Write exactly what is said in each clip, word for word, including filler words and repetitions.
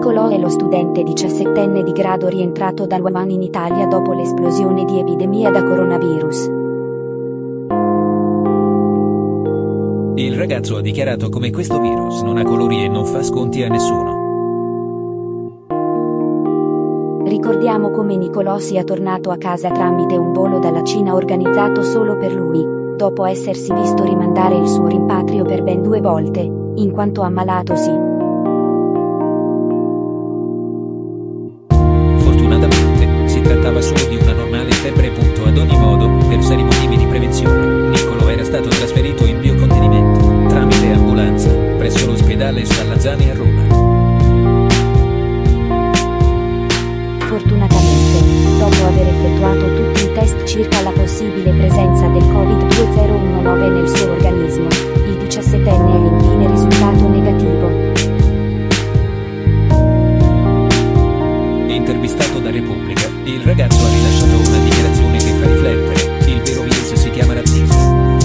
Nicolò è lo studente diciassettenne di grado rientrato da Wuhan in Italia dopo l'esplosione di epidemia da coronavirus. Il ragazzo ha dichiarato come questo virus non ha colori e non fa sconti a nessuno. Ricordiamo come Nicolò sia tornato a casa tramite un volo dalla Cina organizzato solo per lui, dopo essersi visto rimandare il suo rimpatrio per ben due volte, in quanto ammalatosi. Fortunatamente, si trattava solo di una normale febbre. Ad ogni modo, per seri motivi di prevenzione, Nicolò era stato trasferito in biocontenimento, tramite ambulanza, presso l'ospedale Spallanzani a Roma. Fortunatamente, dopo aver effettuato tutti i test circa la possibile presenza del Covid duemiladiciannove nel suo organismo, il diciassettenne è infine risultato negativo. Intervistato da Repubblica, il ragazzo ha rilasciato una dichiarazione che fa riflettere: il vero virus si chiama razzismo.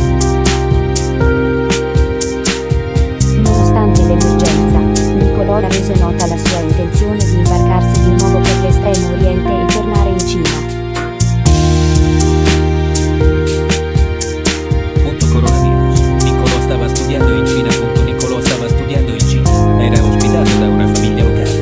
Nonostante l'emergenza, Nicolò ha reso nota la sua intenzione di imbarcarsi di nuovo per l'Estremo Oriente e tornare in Cina. Punto coronavirus. Nicolò stava studiando in Cina. Punto Nicolò stava studiando in Cina. Era ospitato da una famiglia locale.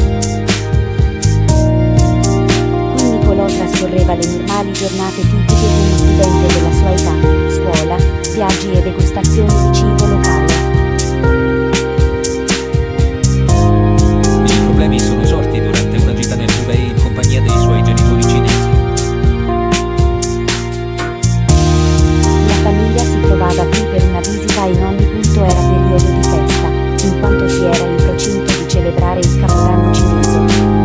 Qui Nicolò trascorreva le normali giornate tipiche di uno studente della sua età: scuola, viaggi e degustazioni di cibo locale. I problemi sono sorti durante una gita nel Hubei in compagnia dei suoi genitori cinesi. La famiglia si trovava qui per una visita e in ogni punto era periodo di festa, in quanto si era in procinto di celebrare il Capodanno cinese.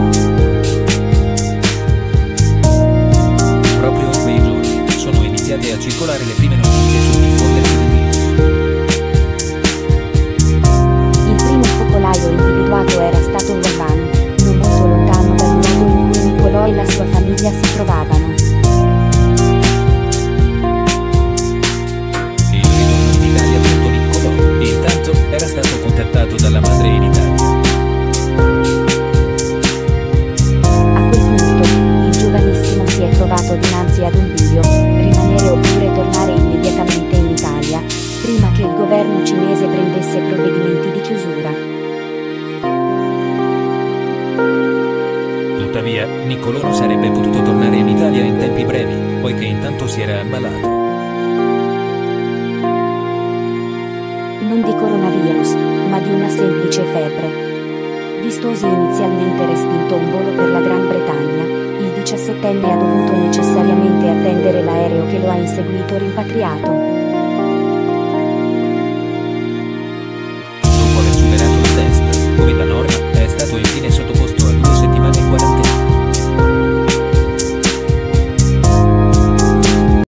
Proprio in quei giorni sono iniziate a circolare le prime notizie sul diffondersi del virus. Il primo focolaio individuato era stato Wuhan, non molto lontano dal luogo in cui Nicolò e la sua famiglia si trovavano. Il ritorno in Italia. Punto Nicolò, intanto, era stato contattato dalla madre in Italia. A quel punto, il giovanissimo si è trovato dinanzi ad un bivio: rimanere oppure tornare immediatamente in Italia, prima che il governo cinese prendesse provvedimenti di chiusura. Tuttavia, Nicolò non sarebbe potuto tornare in Italia in tempi brevi, poiché intanto si era ammalato. Non di coronavirus, ma di una semplice febbre. Vistosi inizialmente respinto un volo per la Gran Bretagna, il diciassettenne ha dovuto necessariamente attendere l'aereo che lo ha inseguito rimpatriato.